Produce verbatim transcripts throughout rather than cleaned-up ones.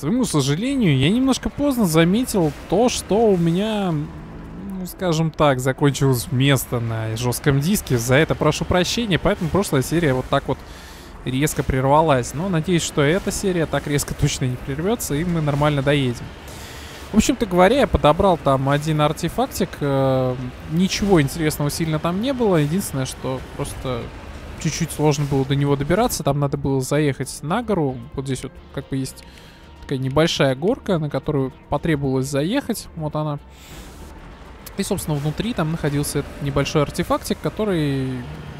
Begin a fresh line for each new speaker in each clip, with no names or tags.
своему сожалению, я немножко поздно заметил то, что у меня, ну, скажем так, закончилось место на жестком диске. За это прошу прощения, поэтому прошлая серия вот так вот резко прервалась. Но надеюсь, что эта серия так резко точно не прервется, и мы нормально доедем. В общем-то говоря, я подобрал там один артефактик. Э, ничего интересного сильно там не было. Единственное, что просто чуть-чуть сложно было до него добираться. Там надо было заехать на гору. Вот здесь вот как бы есть такая небольшая горка, на которую потребовалось заехать. Вот она. И, собственно, внутри там находился этот небольшой артефактик, который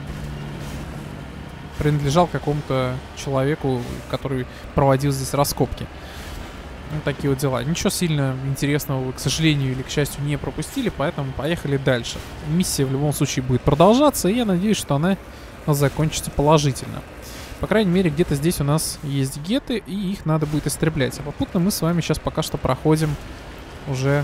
принадлежал какому-то человеку, который проводил здесь раскопки. Ну, такие вот дела. Ничего сильно интересного вы, к сожалению или к счастью, не пропустили, поэтому поехали дальше. Миссия в любом случае будет продолжаться, и я надеюсь, что она закончится положительно. По крайней мере, где-то здесь у нас есть геты, и их надо будет истреблять. А попутно мы с вами сейчас пока что проходим уже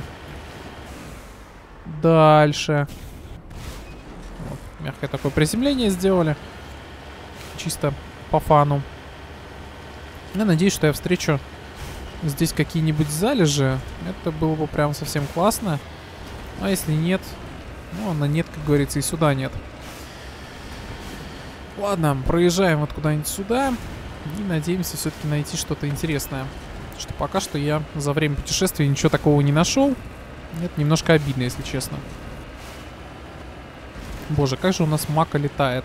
дальше. Вот, мягкое такое приземление сделали. Чисто по фану. Я надеюсь, что я встречу здесь какие-нибудь залежи. Это было бы прям совсем классно. А если нет, ну, на нет, как говорится, и сюда нет. Ладно, проезжаем вот куда-нибудь сюда. И надеемся все-таки найти что-то интересное. Что пока что я за время путешествия ничего такого не нашел. Это немножко обидно, если честно. Боже, как же у нас мака летает.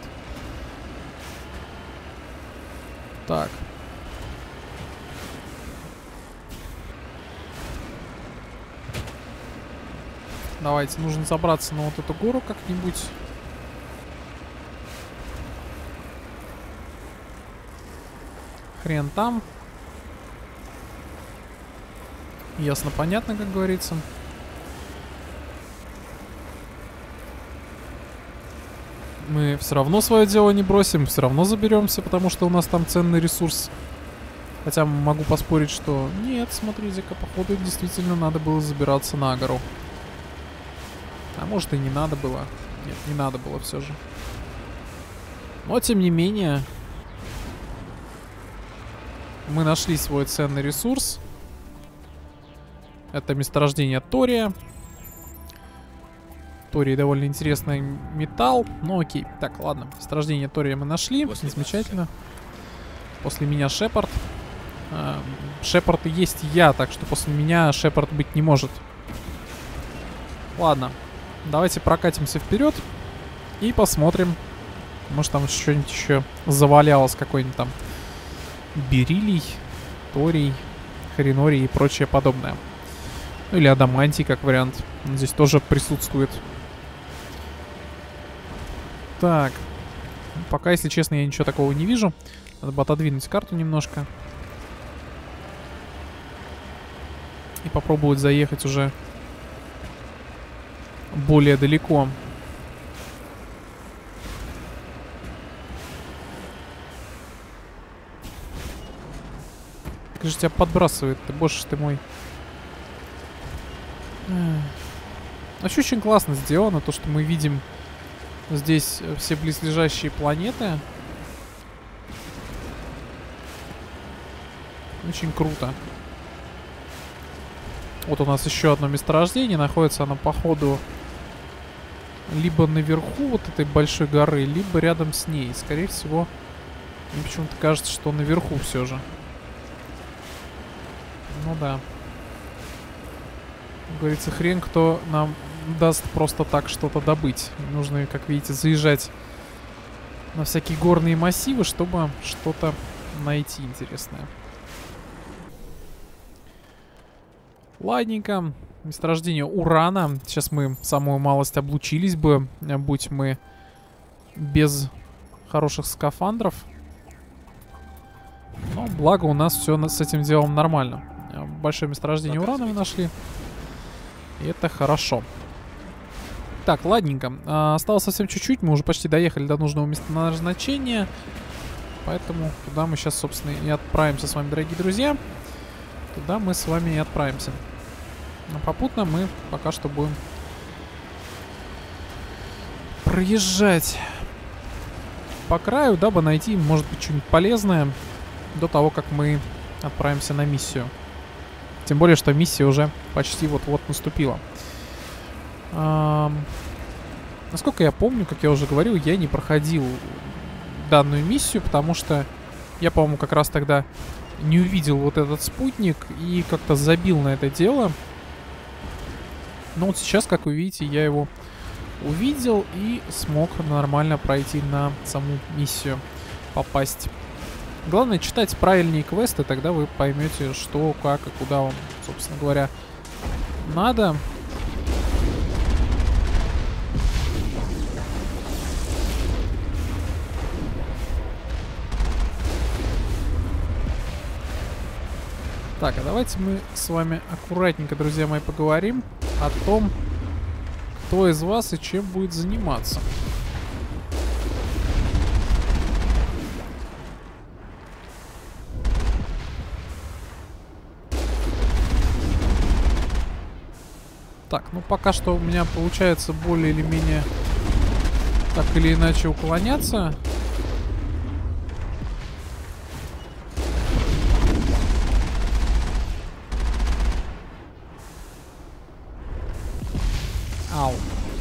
Так. Давайте, нужно забраться на вот эту гору как-нибудь. Хрен там. Ясно, понятно, как говорится. Мы все равно свое дело не бросим, все равно заберемся, потому что у нас там ценный ресурс. Хотя могу поспорить, что нет, смотрите-ка, походу действительно надо было забираться на гору. А может и не надо было. Нет, не надо было все же. Но тем не менее, мы нашли свой ценный ресурс. Это месторождение тория. Торий довольно интересный металл. Ну окей. Так, ладно. Месторождение тория мы нашли. После Замечательно. После меня Шепард. А, Шепард и есть я, так что после меня Шепард быть не может. Ладно. Давайте прокатимся вперед. И посмотрим. Может там что-нибудь еще завалялось. Какой-нибудь там бериллий, торий, хренорий и прочее подобное. Ну или адамантий, как вариант. Здесь тоже присутствует. Так. Пока, если честно, я ничего такого не вижу. Надо бы отодвинуть карту немножко. И попробовать заехать уже более далеко. Как же тебя подбрасывает, ты, боже ты мой. Вообще очень классно сделано то, что мы видим здесь все близлежащие планеты. Очень круто. Вот у нас еще одно месторождение. Находится оно, походу, либо наверху вот этой большой горы, либо рядом с ней. Скорее всего, мне почему-то кажется, что наверху все же. Ну да. Как говорится, хрен кто нам даст просто так что-то добыть. Нужно, как видите, заезжать на всякие горные массивы, чтобы что-то найти интересное. Ладненько. Месторождение урана. Сейчас мы самую малость облучились бы, будь мы без хороших скафандров. Но благо у нас все с этим делом нормально. Большое месторождение урана мы нашли. И это хорошо. Так, ладненько. А, осталось совсем чуть-чуть. Мы уже почти доехали до нужного местоназначения. Поэтому туда мы сейчас, собственно, и отправимся с вами, дорогие друзья. Туда мы с вами и отправимся. Но попутно мы пока что будем проезжать по краю, дабы найти, может быть, что-нибудь полезное до того, как мы отправимся на миссию. Тем более, что миссия уже почти вот-вот наступила. Эм, насколько я помню, как я уже говорил, я не проходил данную миссию, потому что я, по-моему, как раз тогда не увидел вот этот спутник и как-то забил на это дело. Но вот сейчас, как вы видите, я его увидел и смог нормально пройти на саму миссию, попасть. Главное читать правильнее квесты, тогда вы поймете, что, как и куда вам, собственно говоря, надо. Так, а давайте мы с вами аккуратненько, друзья мои, поговорим о том, кто из вас и чем будет заниматься. Так, ну пока что у меня получается более или менее так или иначе уклоняться. Ау.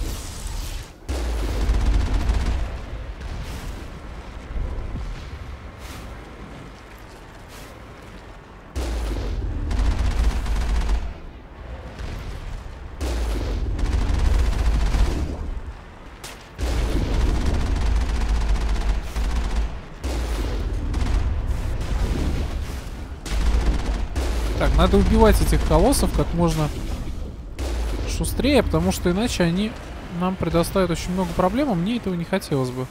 Так, надо убивать этих колоссов как можно шустрее, потому что иначе они нам предоставят очень много проблем, а мне этого не хотелось бы.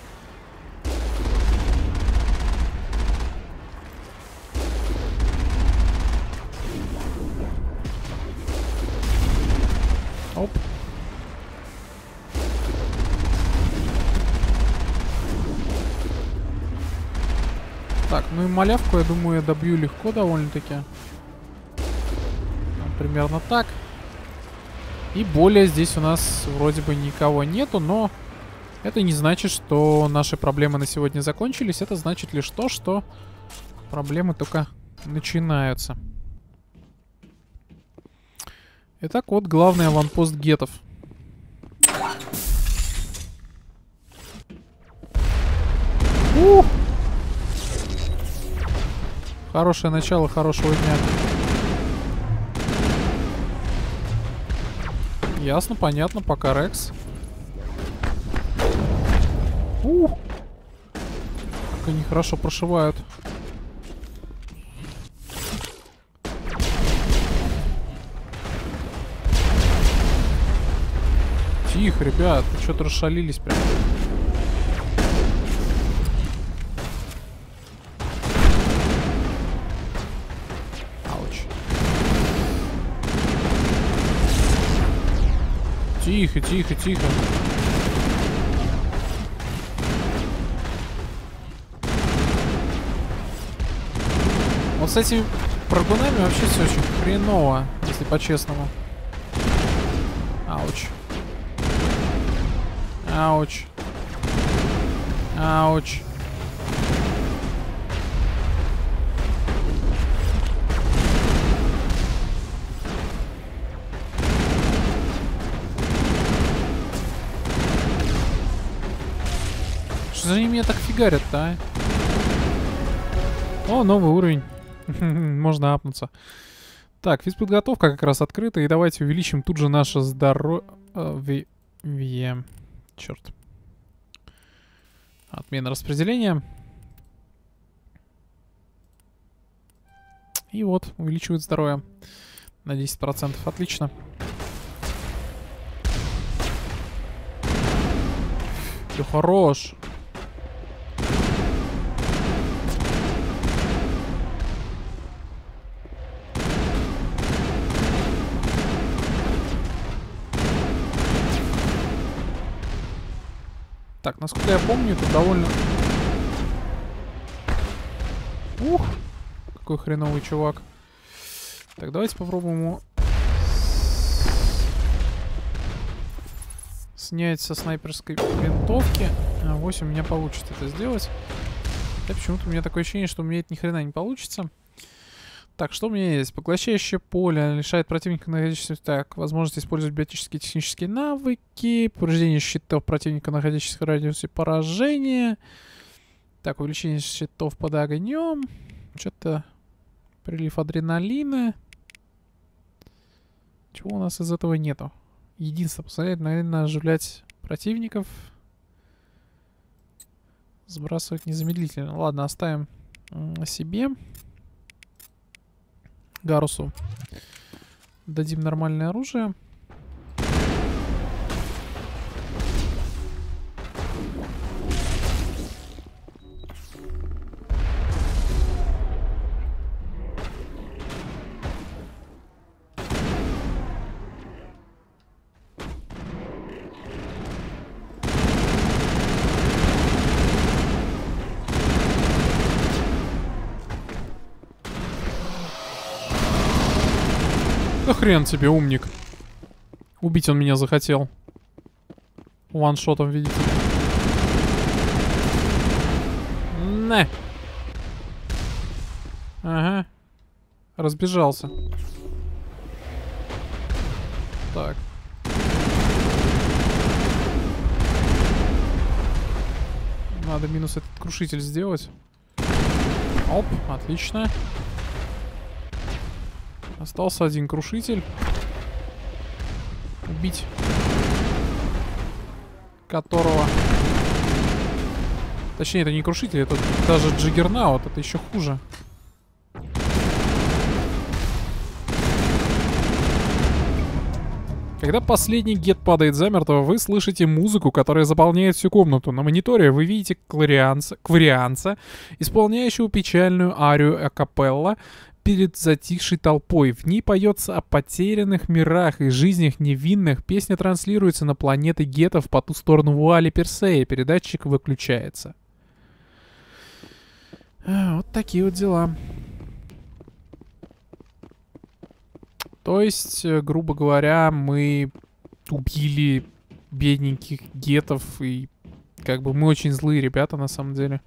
Оп. Так, ну и малявку, я думаю, я добью легко довольно-таки. Примерно так. И более здесь у нас вроде бы никого нету, но это не значит, что наши проблемы на сегодня закончились. Это значит лишь то, что проблемы только начинаются. Итак, вот главный аванпост гетов. Ух! Хорошее начало хорошего дня. Ясно, понятно, пока Рекс. Ух! Как они хорошо прошивают. Тихо, ребят, вы что-то расшалились прям. Ауч. Тихо, тихо, тихо. Вот с этими прыгунами вообще все очень хреново, если по-честному. Ауч. Ауч. Ауч. Что за ними меня так фигарят-то, а? О, новый уровень. Можно апнуться. Так, физподготовка как раз открыта. И давайте увеличим тут же наше здоровье. Черт. Отмена распределения. И вот, увеличивает здоровье на десять процентов. Отлично. Ты хорош. Так, насколько я помню, это довольно... Ух! Какой хреновый чувак. Так, давайте попробуем его... снять со снайперской винтовки. А, восемь у меня получится это сделать. Да почему-то у меня такое ощущение, что у меня это ни хрена не получится. Так, что у меня есть? Поглощающее поле лишает противника находящихся... Так, возможность использовать биотические и технические навыки. Повреждение щитов противника, находящихся в радиусе поражения. Так, увеличение щитов под огнем. Что-то... Прилив адреналина. Чего у нас из этого нету? Единственное, посмотреть, наверное, оживлять противников. Сбрасывать незамедлительно. Ладно, оставим себе. Гарусу дадим нормальное оружие. Да хрен тебе, умник. Убить он меня захотел. Ваншотом, видите. На. Ага. Разбежался. Так. Надо минус этот крушитель сделать. Оп, отлично. Остался один крушитель. Убить которого... Точнее, это не крушитель, это даже джиггернаут, это еще хуже. Когда последний гет падает замертво, вы слышите музыку, которая заполняет всю комнату. На мониторе вы видите кварианца, кварианца исполняющего печальную арию акапелла перед затихшей толпой. В ней поется о потерянных мирах и жизнях невинных. Песня транслируется на планеты гетов по ту сторону вуали Персея. Передатчик выключается. А, вот такие вот дела. То есть, грубо говоря, мы убили бедненьких гетов, и как бы мы очень злые ребята на самом деле.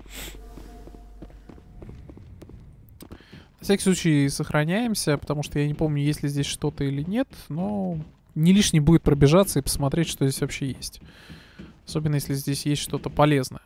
На всякий случай сохраняемся, потому что я не помню, есть ли здесь что-то или нет, но не лишне будет пробежаться и посмотреть, что здесь вообще есть. Особенно, если здесь есть что-то полезное.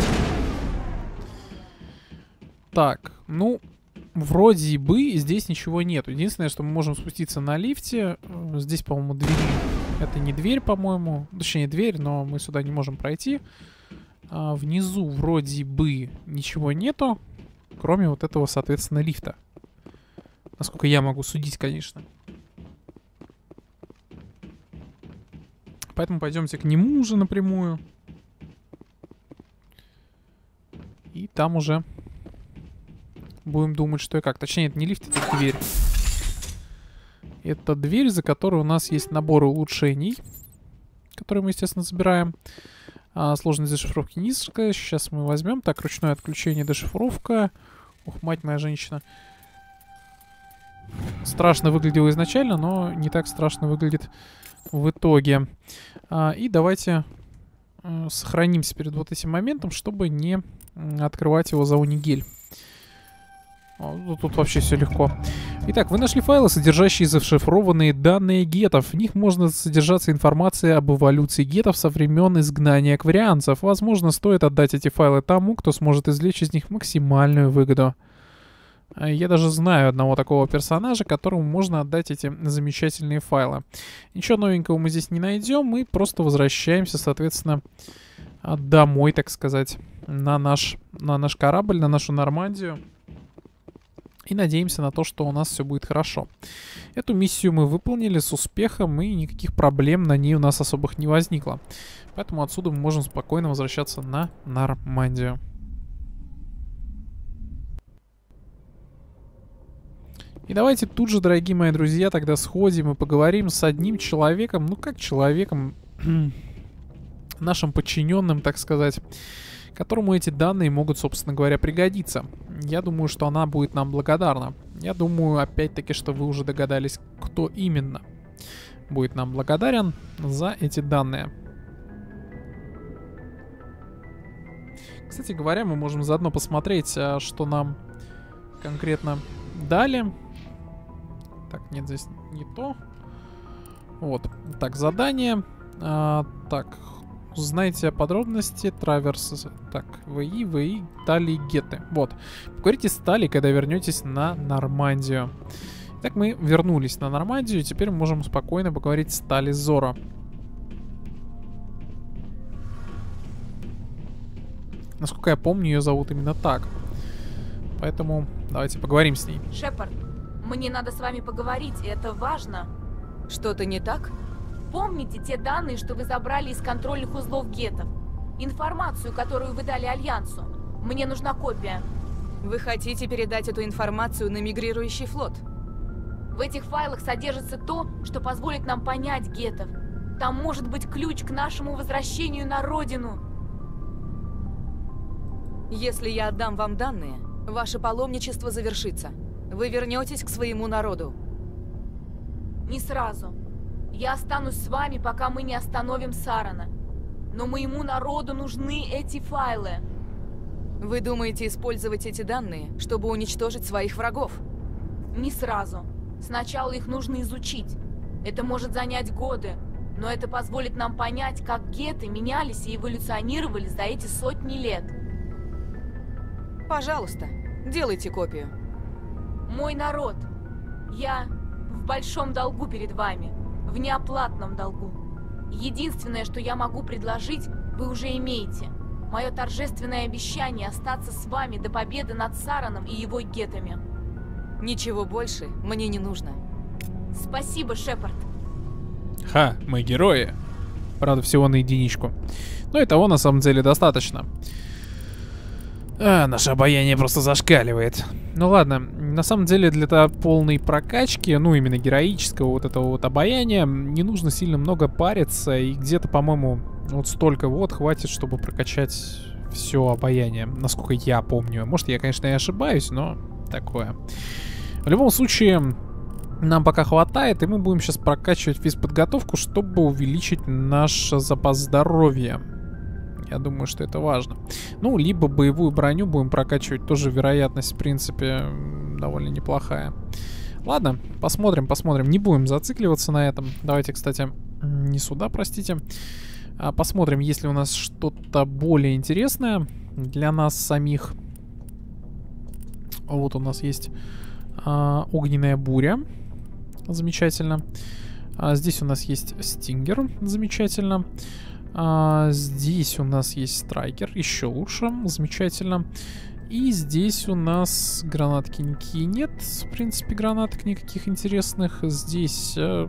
Так, ну, вроде бы здесь ничего нет. Единственное, что мы можем спуститься на лифте. Здесь, по-моему, двери. Это не дверь, по-моему. Точнее, дверь, но мы сюда не можем пройти. А внизу вроде бы ничего нету, кроме вот этого, соответственно, лифта. Насколько я могу судить, конечно. Поэтому пойдемте к нему уже напрямую. И там уже будем думать, что и как. Точнее, это не лифт, это дверь. Это дверь, за которой у нас есть набор улучшений, которые мы, естественно, забираем. А, сложность дешифровки низкая. Сейчас мы возьмем. Так, ручное отключение, дешифровка. Ух, мать моя женщина. Страшно выглядело изначально, но не так страшно выглядит в итоге. А, и давайте а, сохранимся перед вот этим моментом, чтобы не а, открывать его за унигель. О, тут вообще все легко. Итак, вы нашли файлы, содержащие зашифрованные данные гетов. В них можно содержаться информация об эволюции гетов со времен изгнания кварианцев. Возможно, стоит отдать эти файлы тому, кто сможет извлечь из них максимальную выгоду. Я даже знаю одного такого персонажа, которому можно отдать эти замечательные файлы. Ничего новенького мы здесь не найдем. Мы просто возвращаемся, соответственно, домой, так сказать, на наш, на наш корабль, на нашу Нормандию. И надеемся на то, что у нас все будет хорошо. Эту миссию мы выполнили с успехом, и никаких проблем на ней у нас особых не возникло. Поэтому отсюда мы можем спокойно возвращаться на Нормандию. И давайте тут же, дорогие мои друзья, тогда сходим и поговорим с одним человеком, ну как человеком, нашим подчиненным, так сказать, которому эти данные могут, собственно говоря, пригодиться. Я думаю, что она будет нам благодарна. Я думаю, опять-таки, что вы уже догадались, кто именно будет нам благодарен за эти данные. Кстати говоря, мы можем заодно посмотреть, что нам конкретно Далее. Так, нет, здесь не то. Вот. Так, задание. А, так, узнайте подробности. Траверс. Так, ВИ, ВИ, Тали, Геты. Вот. Поговорите с Тали, когда вернетесь на Нормандию. Так, мы вернулись на Нормандию. И теперь мы можем спокойно поговорить с Тали Зора. Насколько я помню, ее зовут именно так. Поэтому давайте поговорим с ней.
Шепард, мне надо с вами поговорить, и это важно.
Что-то не так?
Помните те данные, что вы забрали из контрольных узлов гетов? Информацию, которую вы дали Альянсу. Мне нужна копия.
Вы хотите передать эту информацию на мигрирующий флот?
В этих файлах содержится то, что позволит нам понять гетов. Там может быть ключ к нашему возвращению на родину.
Если я отдам вам данные, ваше паломничество завершится. Вы вернетесь к своему народу.
Не сразу. Я останусь с вами, пока мы не остановим Сарана. Но моему народу нужны эти файлы.
Вы думаете использовать эти данные, чтобы уничтожить своих врагов?
Не сразу. Сначала их нужно изучить. Это может занять годы, но это позволит нам понять, как геты менялись и эволюционировали за эти сотни лет.
Пожалуйста, делайте копию.
Мой народ, я в большом долгу перед вами, в неоплатном долгу. Единственное, что я могу предложить, вы уже имеете. Мое торжественное обещание остаться с вами до победы над Сараном и его гетами.
Ничего больше мне не нужно.
Спасибо, Шепард.
Ха, мы герои. Правда, всего на единичку. Но и того на самом деле достаточно. А, наше обаяние просто зашкаливает. Ну ладно, на самом деле для того полной прокачки, ну именно героического вот этого вот обаяния, не нужно сильно много париться. И где-то, по-моему, вот столько вот хватит, чтобы прокачать все обаяние. Насколько я помню. Может, я, конечно, и ошибаюсь, но такое. В любом случае, нам пока хватает, и мы будем сейчас прокачивать физподготовку, чтобы увеличить наш запас здоровья. Я думаю, что это важно. Ну, либо боевую броню будем прокачивать. Тоже вероятность, в принципе, довольно неплохая. Ладно, посмотрим, посмотрим. Не будем зацикливаться на этом. Давайте, кстати, не сюда, простите. А посмотрим, есть ли у нас что-то более интересное для нас самих. Вот у нас есть а, огненная буря. Замечательно. А, здесь у нас есть стингер. Замечательно. А, здесь у нас есть страйкер. Еще лучше. Замечательно. И здесь у нас гранатки никакие нет. В принципе, гранаток никаких интересных. Здесь... Э,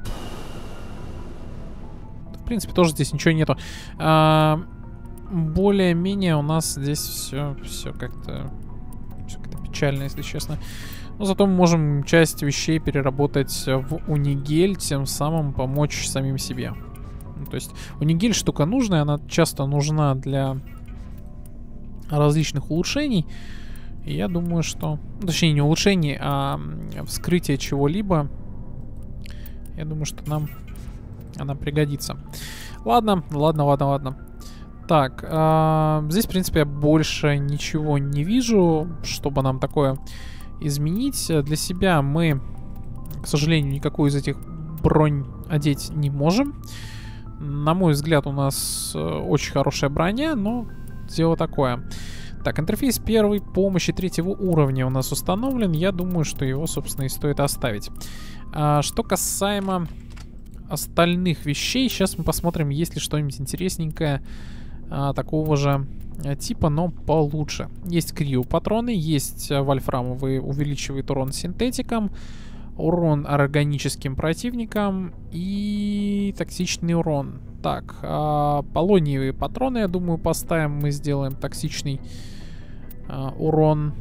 в принципе, тоже здесь ничего нету. А, более-менее у нас здесь все, все как-то... Все как-то печально, если честно. Но зато мы можем часть вещей переработать в Унигель, тем самым помочь самим себе. Ну, то есть Унигель штука нужная, она часто нужна для различных улучшений. И я думаю, что... Точнее, не улучшений, а вскрытие чего-либо. Я думаю, что нам она пригодится. Ладно, ладно, ладно, ладно. Так, э, здесь, в принципе, я больше ничего не вижу, чтобы нам такое изменить. Для себя мы, к сожалению, никакую из этих бронь одеть не можем. На мой взгляд, у нас очень хорошая броня, но дело такое. Так, интерфейс первой помощи третьего уровня у нас установлен. Я думаю, что его, собственно, и стоит оставить. А, что касаемо остальных вещей, сейчас мы посмотрим, есть ли что-нибудь интересненькое а, такого же типа, но получше. Есть крио-патроны, есть вольфрамовые, увеличивает урон синтетикам, урон органическим противникам и токсичный урон. Так, а, полониевые патроны, я думаю, поставим. Мы сделаем токсичный а, урон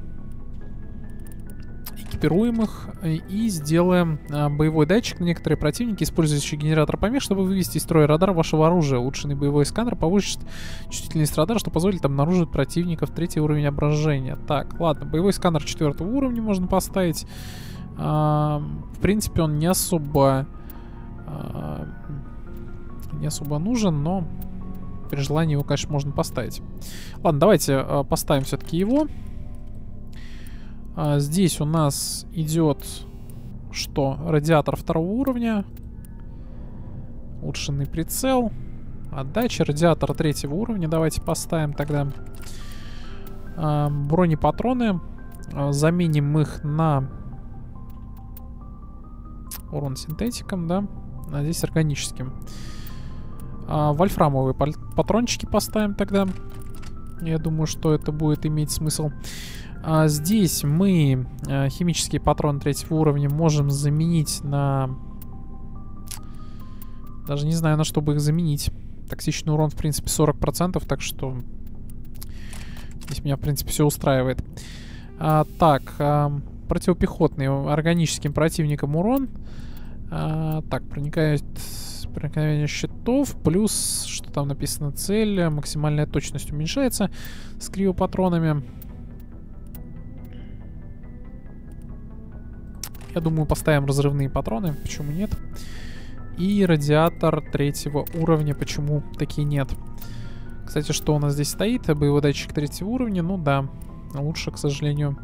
экипируемых и сделаем а, боевой датчик на некоторые противники, использующие генератор помех, чтобы вывести из строя радар вашего оружия. Улучшенный боевой сканер повысит чувствительность радара, что позволит обнаружить противников третий уровень ображения. Так, ладно, боевой сканер четвертого уровня можно поставить. А, в принципе, он не особо а, не особо нужен, но при желании его, конечно, можно поставить. Ладно, давайте а, поставим все-таки его. А, здесь у нас идет что? Радиатор второго уровня. Улучшенный прицел. Отдача. Радиатор третьего уровня. Давайте поставим тогда. А, бронепатроны. А, заменим их на урон синтетиком, да? А здесь органическим. А, вольфрамовые патрончики поставим тогда. Я думаю, что это будет иметь смысл. А здесь мы а, химические патроны третьего уровня можем заменить на... Даже не знаю, на что бы их заменить. Токсичный урон, в принципе, сорок процентов, так что здесь меня, в принципе, все устраивает. А, так, а, противопехотный органическим противникам урон. А, так, проникает... проникновение щитов, плюс, что там написано, цель, максимальная точность уменьшается с криопатронами. Я думаю, поставим разрывные патроны, почему нет? И радиатор третьего уровня, почему такие нет? Кстати, что у нас здесь стоит? Боевой датчик третьего уровня, ну да, лучше, к сожалению...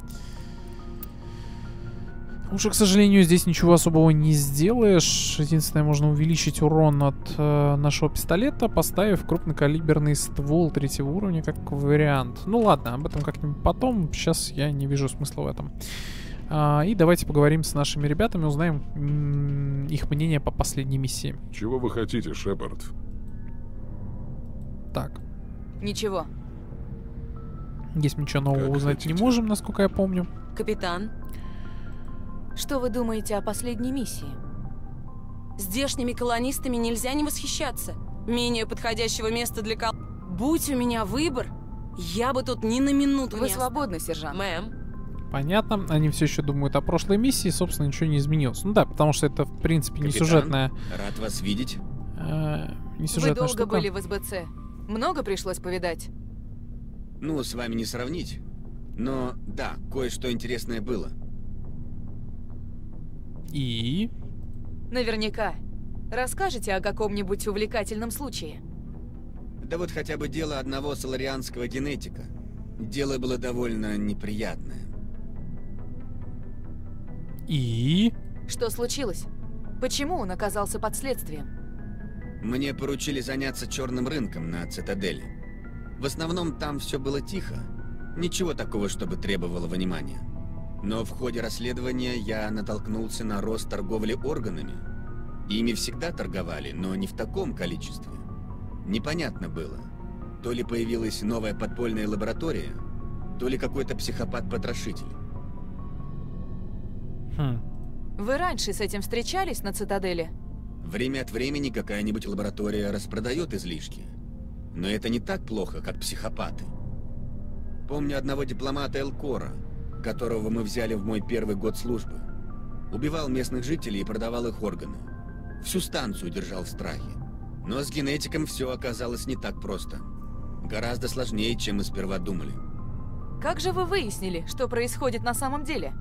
Лучше, к сожалению, здесь ничего особого не сделаешь. Единственное, можно увеличить урон от э, нашего пистолета, поставив крупнокалиберный ствол третьего уровня как вариант. Ну ладно, об этом как-нибудь потом. Сейчас я не вижу смысла в этом. А, и давайте поговорим с нашими ребятами, узнаем м- их мнение по последней миссии.
Чего вы хотите, Шепард?
Так.
Ничего.
Здесь мы ничего нового
Как
узнать
хотите.
не можем, насколько я помню.
Капитан,
Что вы думаете о последней миссии?
здешними колонистами нельзя не восхищаться. Менее подходящего места для кол... Будь у меня выбор, я бы тут ни на минуту
Вы
не
свободны, сержант.
Мэм,
Понятно, они все еще думают о прошлой миссии, собственно, ничего не изменилось. Ну да, потому что это, в принципе, не
Капитан,
сюжетная...
рад вас видеть.
э, не
Вы
сюжетная
долго
штука.
были в СБЦ. Много пришлось повидать?
Ну, с вами не сравнить. Но да, кое-что интересное было.
И...
Наверняка. Расскажете о каком-нибудь увлекательном случае?
Да вот хотя бы дело одного соларианского генетика. Дело было довольно неприятное.
И...
Что случилось? Почему он оказался под следствием?
Мне поручили заняться черным рынком на Цитадели. В основном там все было тихо. Ничего такого, чтобы требовало внимания. Но в ходе расследования я натолкнулся на рост торговли органами. Ими всегда торговали, но не в таком количестве. Непонятно было. То ли появилась новая подпольная лаборатория, то ли какой-то психопат-потрошитель.
Хм.
Вы раньше с этим встречались на Цитадели?
Время от времени какая-нибудь лаборатория распродает излишки. Но это не так плохо, как психопаты. Помню одного дипломата Элкора, которого мы взяли в мой первый год службы. Убивал местных жителей и продавал их органы. Всю станцию держал в страхе. Но с генетиком все оказалось не так просто. Гораздо сложнее, чем мы сперва думали.
Как же вы выяснили, что происходит на самом деле?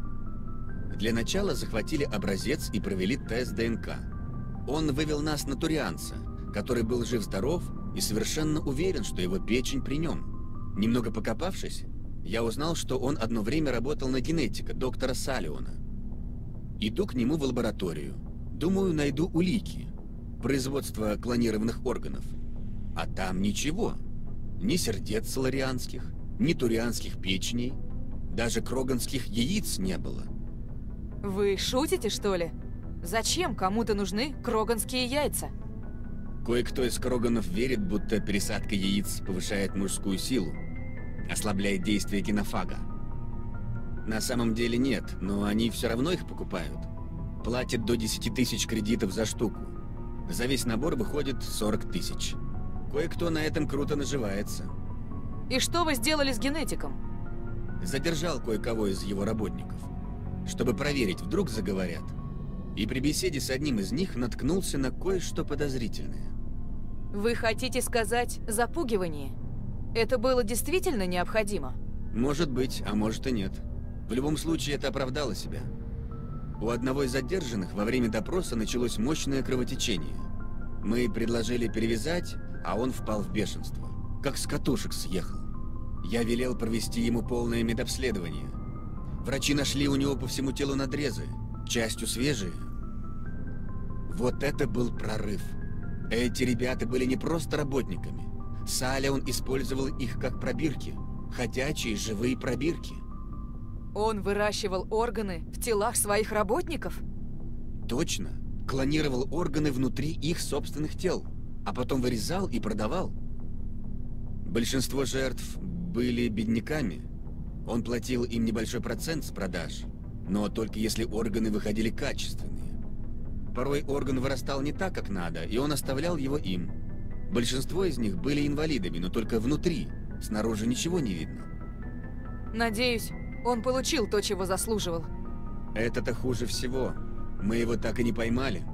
Для начала захватили образец и провели тест ДНК. Он вывел нас на турианца, который был жив-здоров и совершенно уверен, что его печень при нем. Немного покопавшись, я узнал, что он одно время работал на генетика, доктора Салиона. Иду к нему в лабораторию. Думаю, найду улики. Производство клонированных органов. А там ничего. Ни сердец соларианских, ни турианских печеней. Даже кроганских яиц не было.
Вы шутите, что ли? Зачем кому-то нужны кроганские яйца?
Кое-кто из кроганов верит, будто пересадка яиц повышает мужскую силу, ослабляет действие генофага. На самом деле нет, но они все равно их покупают. Платят до десяти тысяч кредитов за штуку. За весь набор выходит сорок тысяч. Кое-кто на этом круто наживается.
И что вы сделали с генетиком?
Задержал кое-кого из его работников, чтобы проверить, вдруг заговорят. И при беседе с одним из них наткнулся на кое-что подозрительное.
Вы хотите сказать запугивание? Это было действительно необходимо?
Может быть, а может и нет. В любом случае, это оправдало себя. У одного из задержанных во время допроса началось мощное кровотечение. Мы предложили перевязать, а он впал в бешенство. Как с катушек съехал. Я велел провести ему полное медобследование. Врачи нашли у него по всему телу надрезы, частью свежие. Вот это был прорыв. Эти ребята были не просто работниками. Салион использовал их как пробирки. Ходячие живые пробирки.
Он выращивал органы в телах своих работников?
Точно. Клонировал органы внутри их собственных тел, а потом вырезал и продавал. Большинство жертв были бедняками. Он платил им небольшой процент с продаж, но только если органы выходили качественные. Порой орган вырастал не так, как надо, и он оставлял его им. Большинство из них были инвалидами, но только внутри, снаружи ничего не видно.
Надеюсь, он получил то, чего заслуживал.
Это-то хуже всего. Мы его так и не поймали.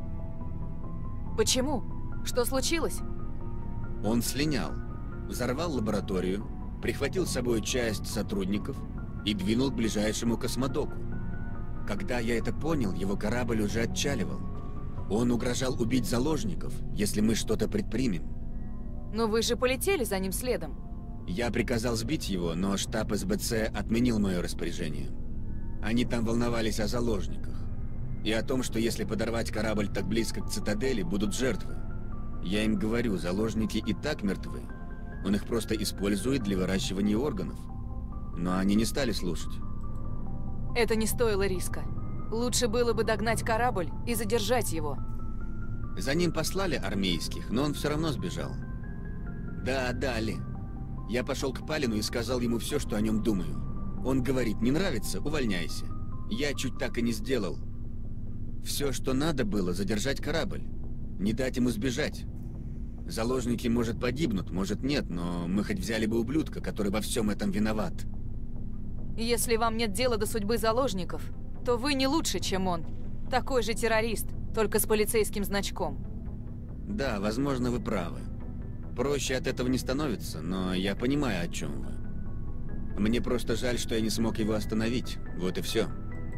Почему? Что случилось?
Он слинял, взорвал лабораторию, прихватил с собой часть сотрудников и двинул к ближайшему космодоку. Когда я это понял, его корабль уже отчаливал. Он угрожал убить заложников, если мы что-то предпримем.
Но вы же полетели за ним следом.
Я приказал сбить его, но штаб эс бэ цэ отменил мое распоряжение. Они там волновались о заложниках. И о том, что если подорвать корабль так близко к цитадели, будут жертвы. Я им говорю, заложники и так мертвы. Он их просто использует для выращивания органов. Но они не стали слушать.
Это не стоило риска. Лучше было бы догнать корабль и задержать его.
За ним послали армейских, но он все равно сбежал. Да, дали. Я пошел к Палину и сказал ему все, что о нем думаю. Он говорит, не нравится, увольняйся. Я чуть так и не сделал. Все, что надо было, задержать корабль. Не дать ему сбежать. Заложники, может, погибнут, может, нет, но мы хоть взяли бы ублюдка, который во всем этом виноват.
Если вам нет дела до судьбы заложников, то вы не лучше, чем он. Такой же террорист, только с полицейским значком.
Да, возможно, вы правы. Проще от этого не становится, но я понимаю, о чем вы. Мне просто жаль, что я не смог его остановить. Вот и все.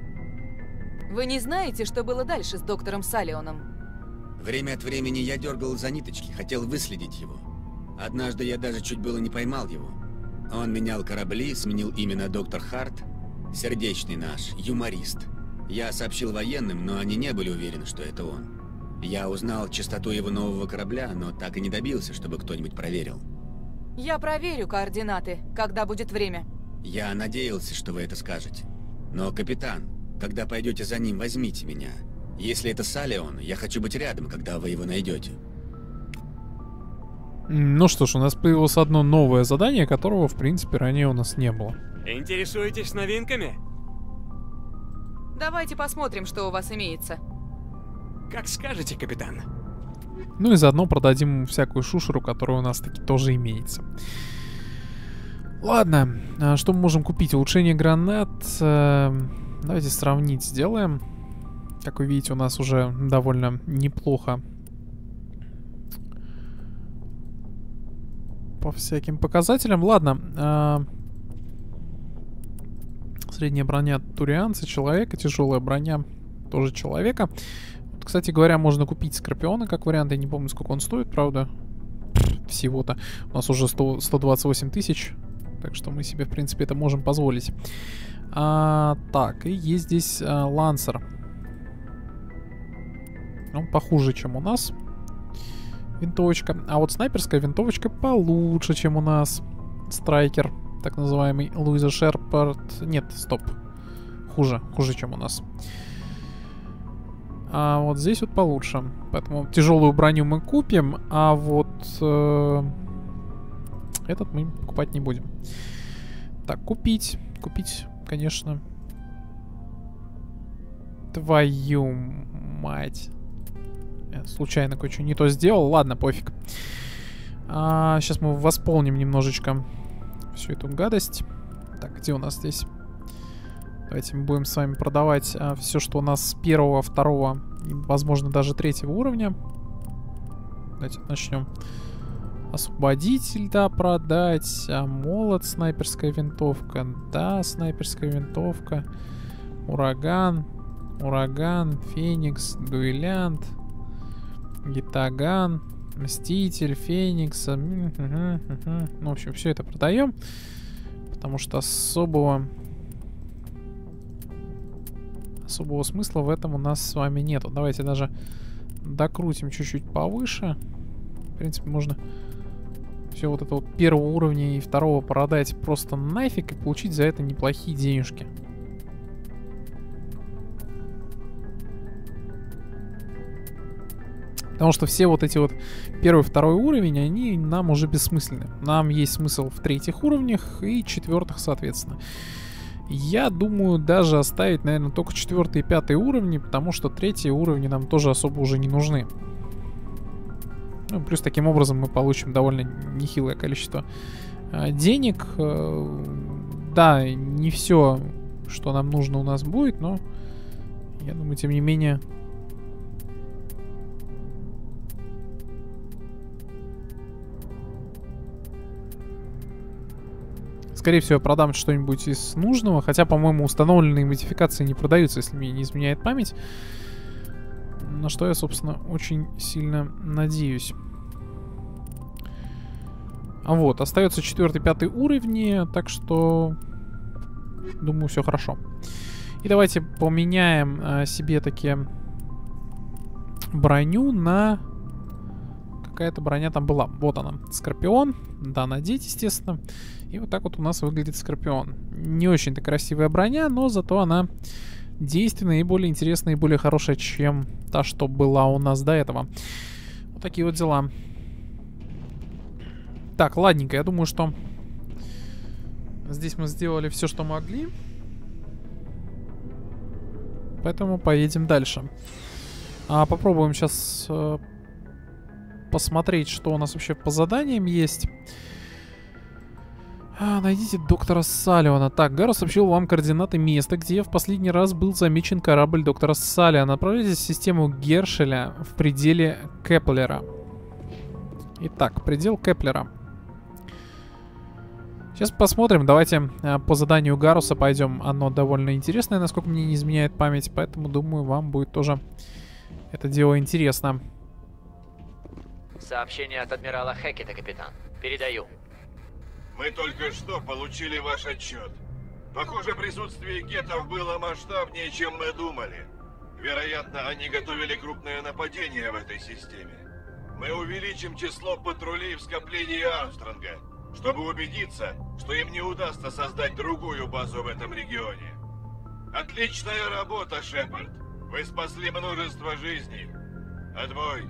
Вы не знаете, что было дальше с доктором Салионом?
Время от времени я дергал за ниточки, хотел выследить его. Однажды я даже чуть было не поймал его. Он менял корабли, сменил имя на доктор Харт. Сердечный наш, юморист. Я сообщил военным, но они не были уверены, что это он. Я узнал частоту его нового корабля, но так и не добился, чтобы кто-нибудь проверил.
Я проверю координаты, когда будет время.
Я надеялся, что вы это скажете. Но, капитан, когда пойдете за ним, возьмите меня. Если это Салион, я хочу быть рядом, когда вы его найдете.
Ну что ж, у нас появилось одно новое задание, которого, в принципе, ранее у нас не было.
Интересуетесь новинками?
Давайте посмотрим, что у вас имеется.
Как скажете, капитан.
Ну и заодно продадим всякую шушеру, которая у нас таки тоже имеется. Ладно, а что мы можем купить? Улучшение гранат. Давайте сравнить сделаем. Как вы видите, у нас уже довольно неплохо по всяким показателям. Ладно. А... Средняя броня турианца, человека. Тяжелая броня тоже человека. Вот, кстати говоря, можно купить Скорпиона как вариант. Я не помню, сколько он стоит, правда. Всего-то. У нас уже сто, сто двадцать восемь тысяч. Так что мы себе, в принципе, это можем позволить. А, так, и есть здесь а, Лансер. Он похуже, чем у нас. Винтовочка. А вот снайперская винтовочка получше, чем у нас. Страйкер, так называемый Луиза Шерпард. Нет, стоп. Хуже, хуже, чем у нас. А вот здесь вот получше. Поэтому тяжелую броню мы купим, а вот э, этот мы покупать не будем. Так, купить. Купить, конечно. Твою мать. Я случайно кое-что не то сделал. Ладно, пофиг. А, сейчас мы восполним немножечко всю эту гадость. Так, где у нас здесь? Давайте мы будем с вами продавать а, все, что у нас с первого, второго, и, возможно, даже третьего уровня. Давайте начнем. Освободитель, да, продать. А, молот, снайперская винтовка. Да, снайперская винтовка. Ураган. Ураган. Феникс. Дуэлянт. Гитаган. Мститель. Феникс. Ну, в общем, все это продаем. Потому что особого особого смысла в этом у нас с вами нету. Давайте даже докрутим чуть-чуть повыше. В принципе, можно все вот это вот первого уровня и второго продать просто нафиг и получить за это неплохие денежки. Потому что все вот эти вот первый, второй уровень, они нам уже бессмысленны. Нам есть смысл в третьих уровнях и четвертых, соответственно. Я думаю даже оставить, наверное, только четвертый и пятый уровни, потому что третьи уровни нам тоже особо уже не нужны. Ну, плюс таким образом мы получим довольно нехилое количество э, денег. Э, да, не все, что нам нужно, у нас будет, но я думаю, тем не менее... Скорее всего, я продам что-нибудь из нужного. Хотя, по-моему, установленные модификации не продаются, если мне не изменяет память. На что я, собственно, очень сильно надеюсь. А вот, остается четвертый, пятый уровни. Так что, думаю, все хорошо. И давайте поменяем а, себе таки броню на... Какая-то броня там была. Вот она. Скорпион. Да, надеть, естественно. И вот так вот у нас выглядит Скорпион. Не очень-то красивая броня, но зато она действенная и более интересная, и более хорошая, чем та, что была у нас до этого. Вот такие вот дела. Так, ладненько. Я думаю, что здесь мы сделали все, что могли. Поэтому поедем дальше. А, попробуем сейчас э, посмотреть, что у нас вообще по заданиям есть. А, найдите доктора Салливана. Так, Гарус сообщил вам координаты места, где в последний раз был замечен корабль доктора Салливана. Направляйтесь в систему Гершеля в пределе Кеплера. Итак, предел Кеплера. Сейчас посмотрим. Давайте а, по заданию Гаруса пойдем. Оно довольно интересное, насколько мне не изменяет память. Поэтому, думаю, вам будет тоже это дело интересно.
Сообщение от адмирала Хекета, капитан. Передаю.
Мы только что получили ваш отчет. Похоже, присутствие геттов было масштабнее, чем мы думали. Вероятно, они готовили крупное нападение в этой системе. Мы увеличим число патрулей в скоплении Армстронга, чтобы убедиться, что им не удастся создать другую базу в этом регионе. Отличная работа, Шепард. Вы спасли множество жизней. Отбой.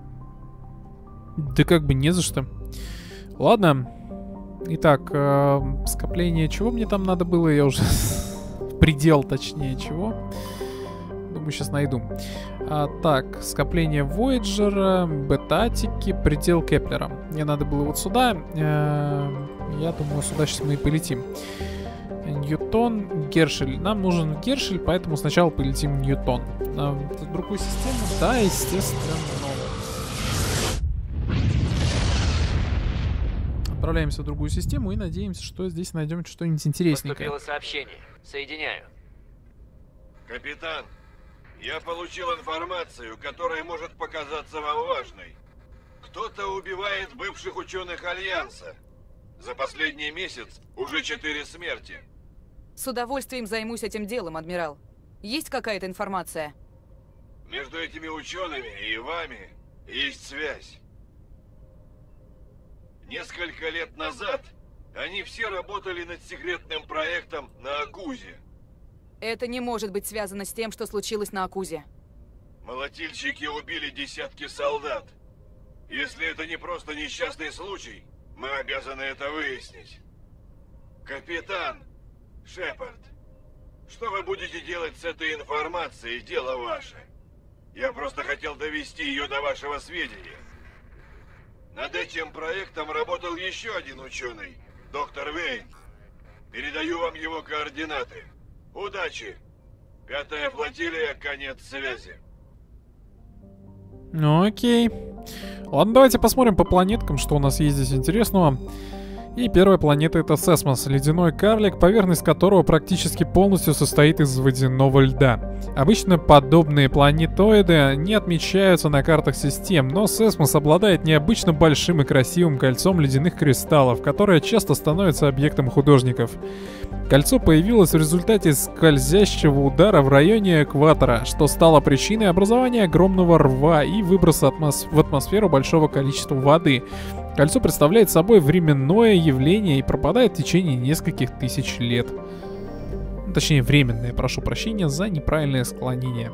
Да как бы не за что. Ладно. Итак, э, скопление чего мне там надо было? Я уже... Предел, точнее, чего? Думаю, сейчас найду. А, так, скопление Вояджера, бетатики, предел Кеплера. Мне надо было вот сюда. Э, я думаю, сюда сейчас мы и полетим. Ньютон, Гершель. Нам нужен Гершель, поэтому сначала полетим в Ньютон. А, в другую систему? Да, естественно. Отправляемся в другую систему и надеемся, что здесь найдем что-нибудь интересненькое.
Поступило сообщение. Соединяю.
Капитан, я получил информацию, которая может показаться вам важной. Кто-то убивает бывших ученых Альянса. За последний месяц уже четыре смерти.
С удовольствием займусь этим делом, адмирал. Есть какая-то информация?
Между этими учеными и вами есть связь. Несколько лет назад они все работали над секретным проектом на Акузе.
Это не может быть связано с тем, что случилось на Акузе.
Молотильщики убили десятки солдат. Если это не просто несчастный случай, мы обязаны это выяснить. Капитан Шепард, что вы будете делать с этой информацией, дело ваше. Я просто хотел довести ее до вашего сведения. Над этим проектом работал еще один ученый, доктор Вейн. Передаю вам его координаты. Удачи! Пятая флотилия, конец связи.
Ну окей. Ладно, давайте посмотрим по планеткам, что у нас есть здесь интересного. И первая планета — это Сесмос, ледяной карлик, поверхность которого практически полностью состоит из водяного льда. Обычно подобные планетоиды не отмечаются на картах систем, но Сесмос обладает необычно большим и красивым кольцом ледяных кристаллов, которое часто становится объектом художников. Кольцо появилось в результате скользящего удара в районе экватора, что стало причиной образования огромного рва и выброса атмос- в атмосферу большого количества воды. Кольцо представляет собой временное явление и пропадает в течение нескольких тысяч лет. Ну, точнее, временное, прошу прощения за неправильное склонение.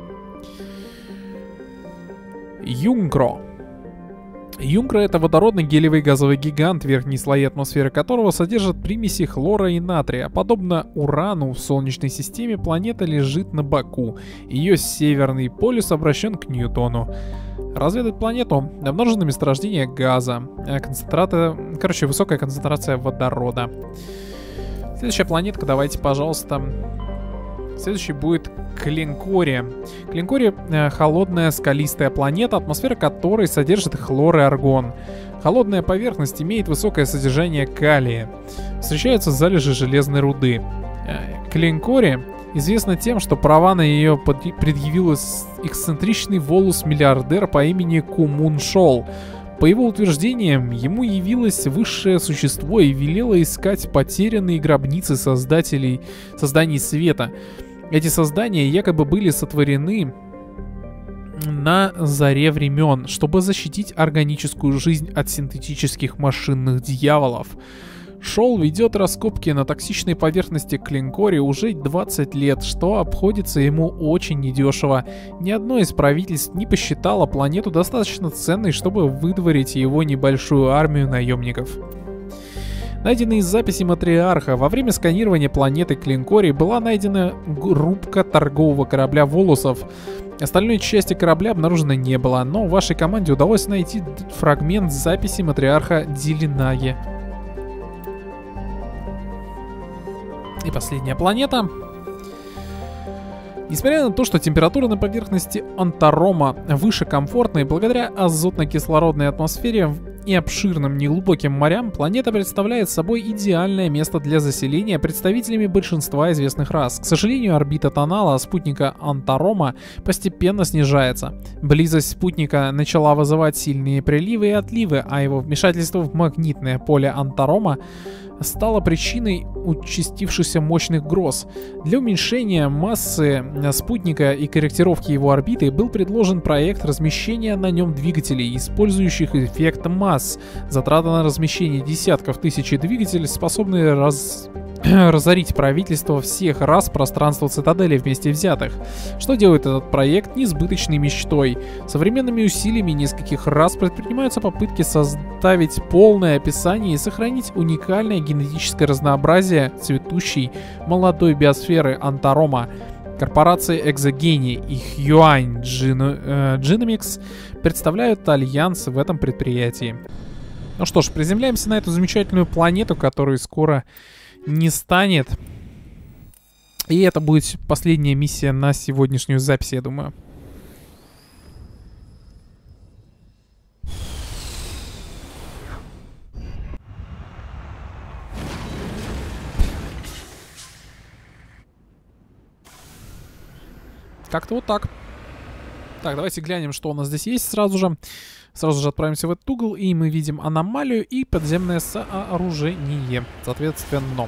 Юнкро. Юнкро — это водородный гелевый газовый гигант, верхние слои атмосферы которого содержат примеси хлора и натрия. Подобно Урану в Солнечной системе, планета лежит на боку. Ее северный полюс обращен к Ньютону. Разведать планету. Обнаружено месторождение газа. Концентрата... Короче, высокая концентрация водорода. Следующая планетка, давайте, пожалуйста. Следующий будет Клинкория. Клинкория э, холодная скалистая планета, атмосфера которой содержит хлор и аргон. Холодная поверхность имеет высокое содержание калия. Встречаются залежи железной руды. Э, Клинкория известна тем, что права на ее под... предъявил эксцентричный волос-миллиардер по имени Кумун Шол. По его утверждениям, ему явилось высшее существо и велело искать потерянные гробницы создателей созданий света. Эти создания якобы были сотворены на заре времен, чтобы защитить органическую жизнь от синтетических машинных дьяволов. Шол ведет раскопки на токсичной поверхности Клинкории уже двадцать лет, что обходится ему очень недешево. Ни одно из правительств не посчитало планету достаточно ценной, чтобы выдворить его небольшую армию наемников. Найденные записи матриарха. Во время сканирования планеты Клинкории была найдена рубка торгового корабля Волосов. Остальной части корабля обнаружено не было, но вашей команде удалось найти фрагмент записи матриарха Дилинаги. И последняя планета. Несмотря на то, что температура на поверхности Антарома выше комфортной, благодаря азотно-кислородной атмосфере и обширным неглубоким морям, планета представляет собой идеальное место для заселения представителями большинства известных рас. К сожалению, орбита Тонала, спутника Антарома, постепенно снижается. Близость спутника начала вызывать сильные приливы и отливы, а его вмешательство в магнитное поле Антарома стало причиной участившихся мощных гроз. Для уменьшения массы спутника и корректировки его орбиты был предложен проект размещения на нем двигателей, использующих эффект масс. Затраты на размещение десятков тысяч двигателей, способные раз... разорить правительство всех рас пространства цитадели вместе взятых, что делает этот проект несбыточной мечтой. Современными усилиями нескольких рас предпринимаются попытки составить полное описание и сохранить уникальное генетическое разнообразие цветущей молодой биосферы Антарома. Корпорации Exogeny и Huan Genomics представляют альянс в этом предприятии. Ну что ж, приземляемся на эту замечательную планету, которую скоро не станет. И это будет последняя миссия на сегодняшнюю запись, я думаю. Как-то вот так. Так, давайте глянем, что у нас здесь есть сразу же. Сразу же отправимся в этот угол, и мы видим аномалию и подземное сооружение, соответственно.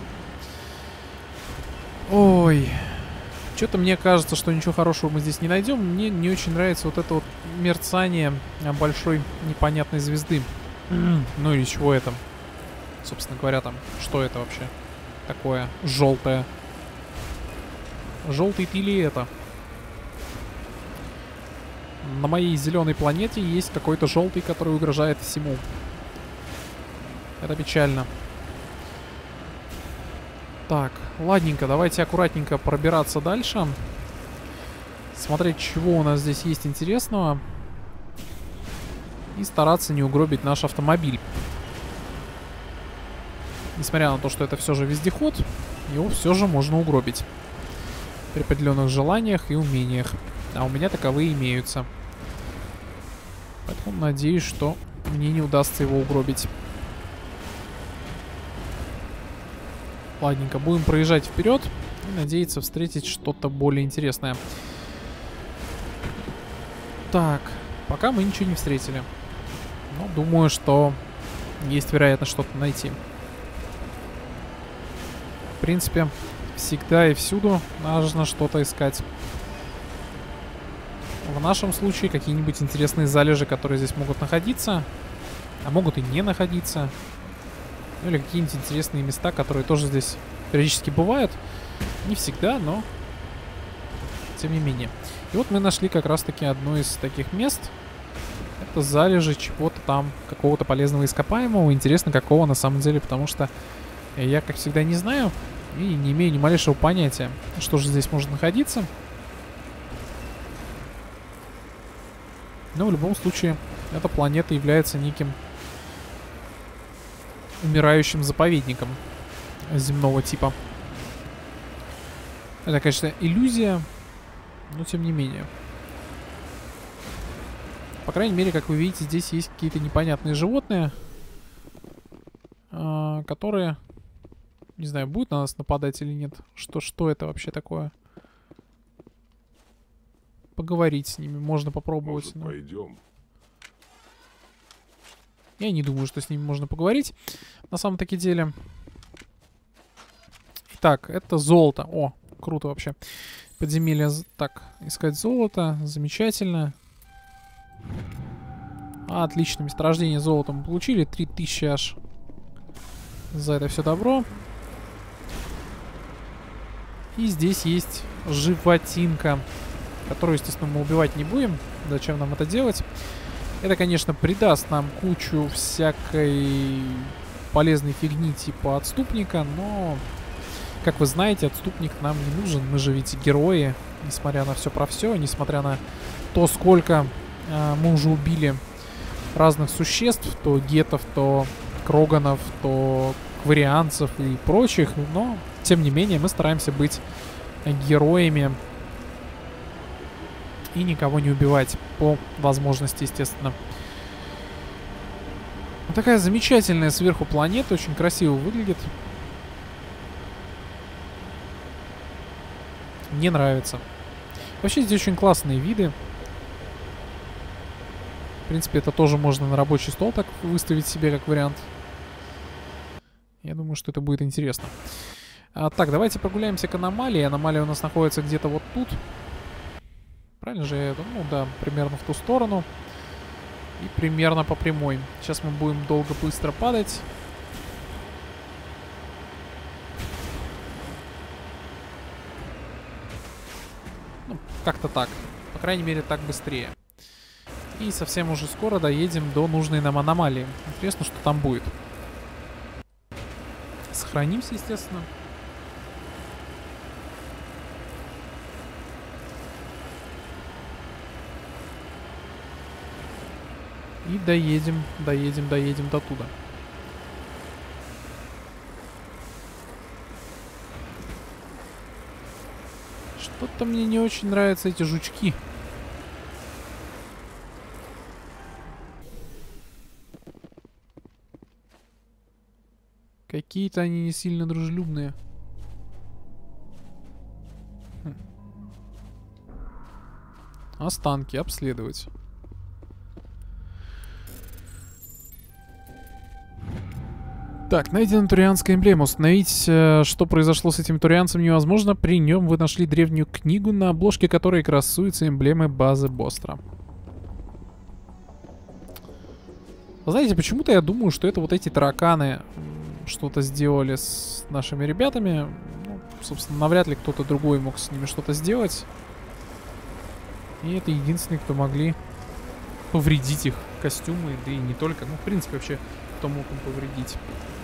Ой. Что-то мне кажется, что ничего хорошего мы здесь не найдем. Мне не очень нравится вот это вот мерцание большой непонятной звезды. Ну или чего это? Собственно говоря, там, что это вообще такое желтое? Желтый ты ли это? На моей зеленой планете есть какой-то желтый, который угрожает всему. Это печально. Так, ладненько, давайте аккуратненько пробираться дальше. Смотреть, чего у нас здесь есть интересного. И стараться не угробить наш автомобиль. Несмотря на то, что это все же вездеход, его все же можно угробить. При определенных желаниях и умениях. А у меня таковые имеются. Поэтому надеюсь, что мне не удастся его угробить. Ладненько, будем проезжать вперед и надеяться встретить что-то более интересное. Так, пока мы ничего не встретили. Но думаю, что есть вероятность что-то найти. В принципе, всегда и всюду нужно что-то искать. В нашем случае какие-нибудь интересные залежи, которые здесь могут находиться, а могут и не находиться. Ну или какие-нибудь интересные места, которые тоже здесь периодически бывают. Не всегда, но тем не менее. И вот мы нашли как раз-таки одно из таких мест. Это залежи чего-то там, какого-то полезного ископаемого. Интересно, какого на самом деле, потому что я, как всегда, не знаю и не имею ни малейшего понятия, что же здесь может находиться. Но в любом случае, эта планета является неким умирающим заповедником земного типа. Это, конечно, иллюзия, но тем не менее. По крайней мере, как вы видите, здесь есть какие-то непонятные животные, которые, не знаю, будут на нас нападать или нет. Что, что это вообще такое? Поговорить с ними можно попробовать.
Может, пойдем?
Я не думаю, что с ними можно поговорить. На самом-таки деле. Итак, это золото. О, круто вообще. Подземелье. Так, искать золото. Замечательно. А, отлично. Месторождение золота мы получили. три тысячи аж. За это все добро. И здесь есть животинка, которую, естественно, мы убивать не будем. Зачем нам это делать? Это, конечно, придаст нам кучу всякой полезной фигни типа отступника, но, как вы знаете, отступник нам не нужен. Мы же ведь герои, несмотря на все про все, несмотря на то, сколько э, мы уже убили разных существ, то гетов, то кроганов, то кварианцев и прочих, но, тем не менее, мы стараемся быть героями и никого не убивать по возможности, естественно. Вот такая замечательная сверху планета, очень красиво выглядит. Мне нравится. Вообще здесь очень классные виды. В принципе, это тоже можно на рабочий стол так выставить себе как вариант. Я думаю, что это будет интересно. А, так, давайте прогуляемся к аномалии. Аномалия у нас находится где-то вот тут. Правильно же я это? Ну да, примерно в ту сторону. И примерно по прямой. Сейчас мы будем долго быстро падать. Ну, как-то так. По крайней мере, так быстрее. И совсем уже скоро доедем до нужной нам аномалии. Интересно, что там будет. Сохранимся, естественно. И доедем, доедем, доедем до туда. Что-то мне не очень нравятся эти жучки. Какие-то они не сильно дружелюбные. Хм. Останки обследовать. Так, найдена турианская эмблема. Установить, э, что произошло с этим турианцем, невозможно. При нем вы нашли древнюю книгу, на обложке которой красуются эмблемы базы Бостро. Вы знаете, почему-то я думаю, что это вот эти тараканы что-то сделали с нашими ребятами. Ну, собственно, навряд ли кто-то другой мог с ними что-то сделать. И это единственные, кто могли повредить их костюмы, да и не только. Ну, в принципе, вообще, кто мог им повредить.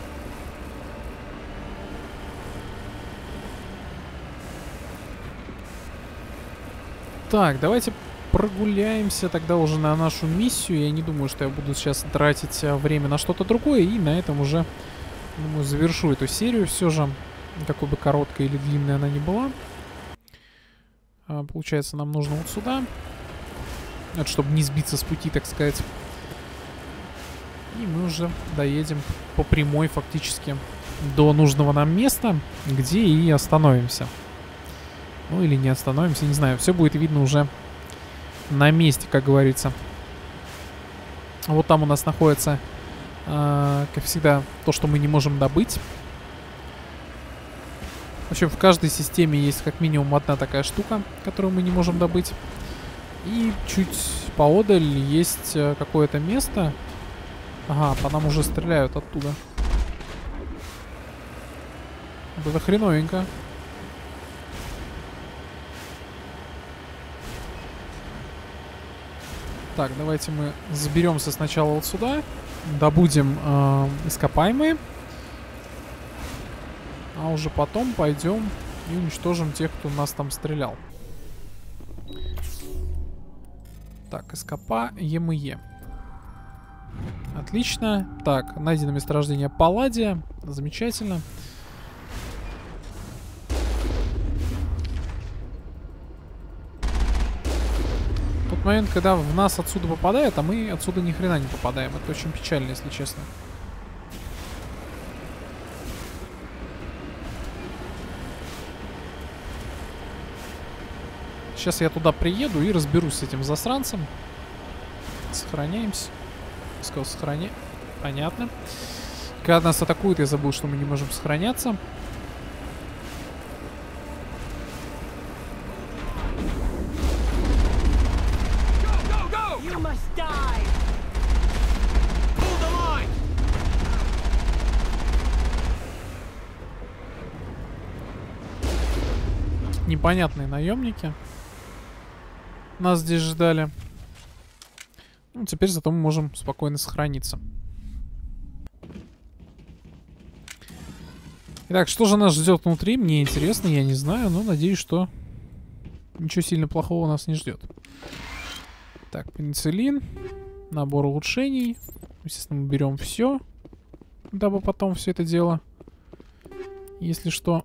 Так, давайте прогуляемся тогда уже на нашу миссию. Я не думаю, что я буду сейчас тратить время на что-то другое. И на этом уже, думаю, завершу эту серию все же. Какой бы короткой или длинной она ни была. А, получается, нам нужно вот сюда. Это чтобы не сбиться с пути, так сказать. И мы уже доедем по прямой фактически до нужного нам места, где и остановимся. Ну или не остановимся, не знаю. Все будет видно уже на месте, как говорится. Вот там у нас находится, э, как всегда, то, что мы не можем добыть. В общем, в каждой системе есть как минимум одна такая штука, которую мы не можем добыть. И чуть поодаль есть э, какое-то место. Ага, по нам уже стреляют оттуда. Вот это хреновенько. Так, давайте мы заберемся сначала вот сюда. Добудем э, ископаемые. А уже потом пойдем и уничтожим тех, кто нас там стрелял. Так, ископаемые. Отлично. Так, найдено месторождение палладия. Замечательно. Тот момент, когда в нас отсюда попадает, а мы отсюда ни хрена не попадаем. Это очень печально, если честно. Сейчас я туда приеду и разберусь с этим засранцем. Сохраняемся. Сказал, сохраняй. Понятно. Когда нас атакуют, я забыл, что мы не можем сохраняться. Непонятные наемники нас здесь ждали. Ну, теперь зато мы можем спокойно сохраниться. Итак, что же нас ждет внутри? Мне интересно, я не знаю, но надеюсь, что ничего сильно плохого нас не ждет. Так, пенициллин, набор улучшений. Естественно, мы берем все, дабы потом все это дело, если что,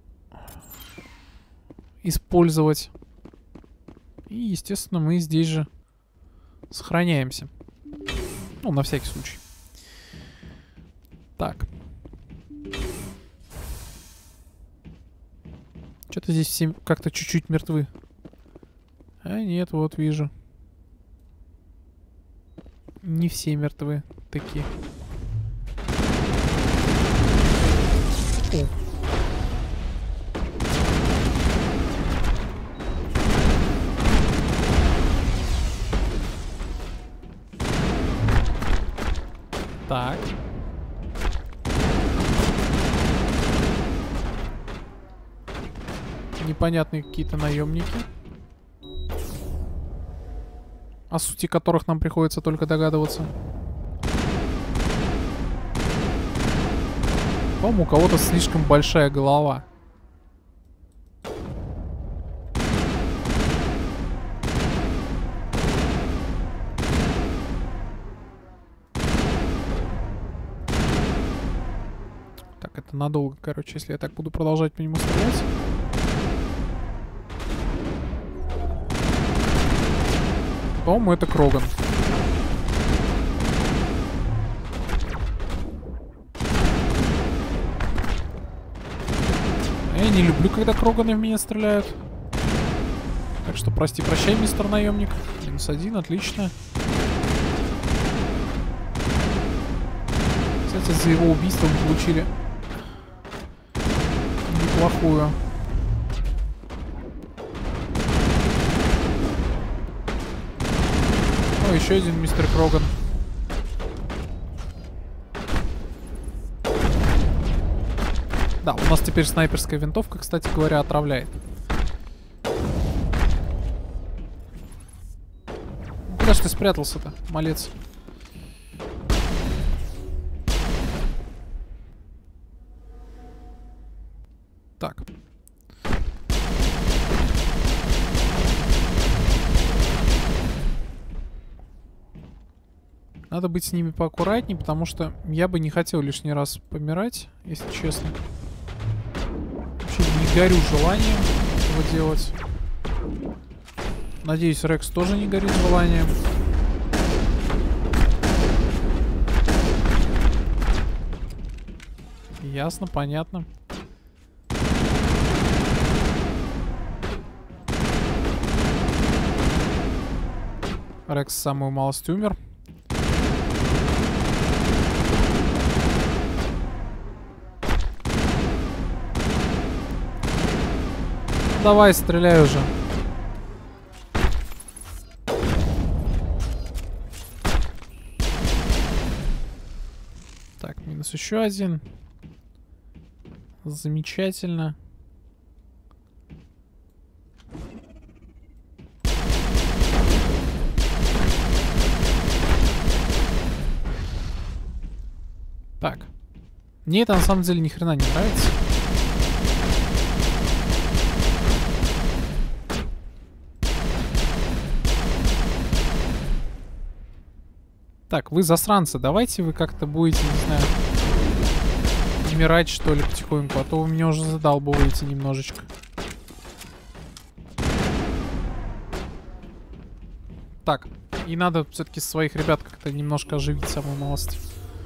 использовать. И, естественно, мы здесь же сохраняемся. Ну, на всякий случай. Так. Что-то здесь все как-то чуть-чуть мертвы. А нет, вот вижу. Не все мертвы такие. О. Так. Непонятные какие-то наемники, о сути которых нам приходится только догадываться. По-моему, у кого-то слишком большая голова. Так, это надолго, короче, если я так буду продолжать по нему стрелять. По-моему, это Кроган. Я не люблю, когда Кроганы в меня стреляют. Так что прости, прощай, мистер наемник. Минус один, отлично. Кстати, за его убийство мы получили неплохую. О, еще один мистер Кроган. Да, у нас теперь снайперская винтовка, кстати говоря, отравляет. Ну, куда ж ты спрятался-то, малец? Так. Надо быть с ними поаккуратнее, потому что я бы не хотел лишний раз помирать, если честно. Вообще не горю желанием этого делать. Надеюсь, Рекс тоже не горит желанием. Ясно, понятно. Рекс самую малость умер. Давай, стреляй уже. Так, минус еще один. Замечательно. Так. Мне это на самом деле ни хрена не нравится. Так, вы засранцы, давайте вы как-то будете, не знаю, умирать, что ли, потихоньку, а то вы меня уже задалбываете немножечко. Так, и надо все-таки своих ребят как-то немножко оживить, самую малость.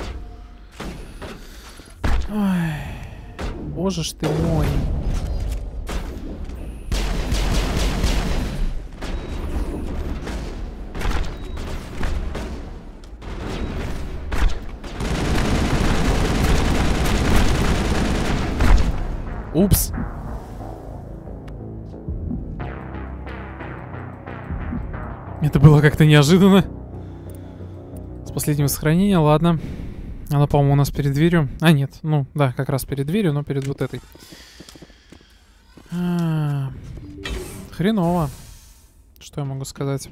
Ой, боже ж ты мой. Упс. Это было как-то неожиданно. С последнего сохранения, ладно. Она, по-моему, у нас перед дверью. А, нет, ну, да, как раз перед дверью, но перед вот этой. А-а-а. Хреново. Что я могу сказать?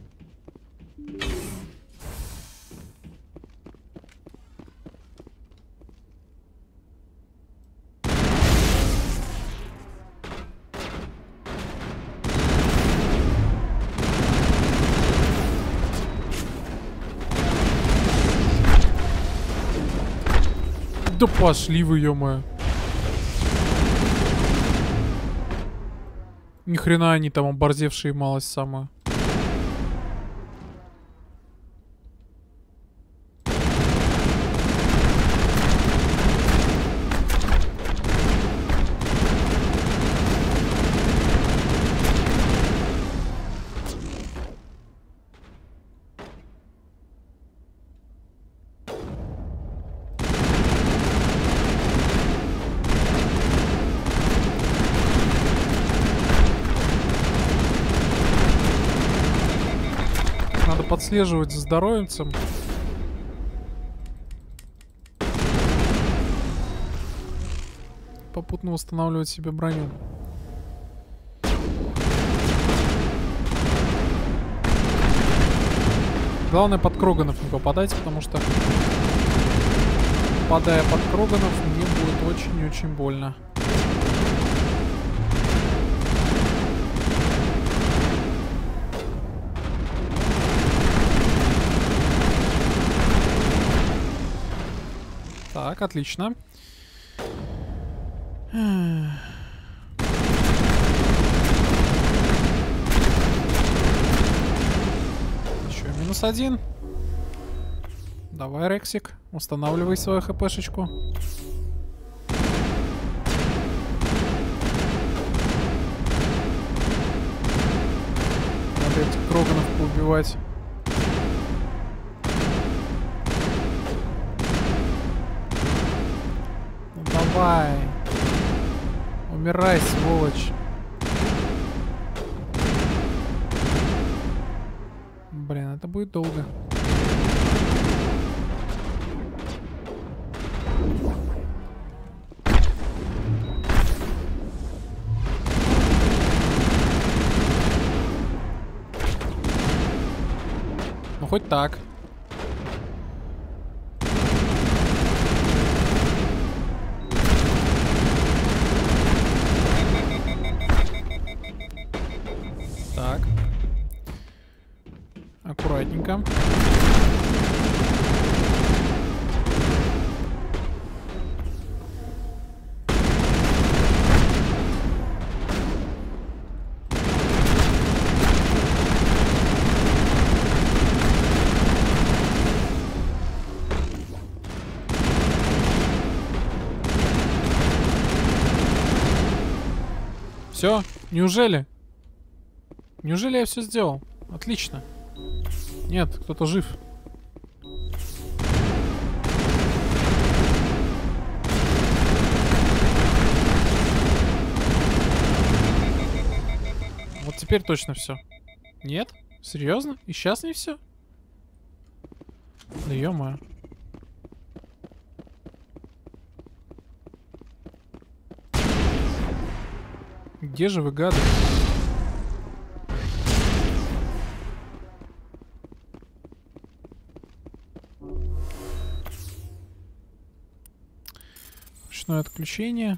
Да пошли вы, ё-моё. Ни хрена они там оборзевшие малость самую. Подслеживать за здоровьем. Попутно восстанавливать себе броню. Главное, под Кроганов не попадать, потому что, попадая под Кроганов, мне будет очень-очень больно. Так, отлично. Еще минус один. Давай, Рексик, устанавливай свою хпшечку. Надо этих Кроганов поубивать. Давай. Умирай, сволочь. Блин, это будет долго. Ну, хоть так. Так. Аккуратненько. Все? Неужели? Неужели я все сделал? Отлично. Нет, кто-то жив. Вот теперь точно все. Нет? Серьезно? И сейчас не все? Да ё-моё. Где же вы, гады? Ручное отключение.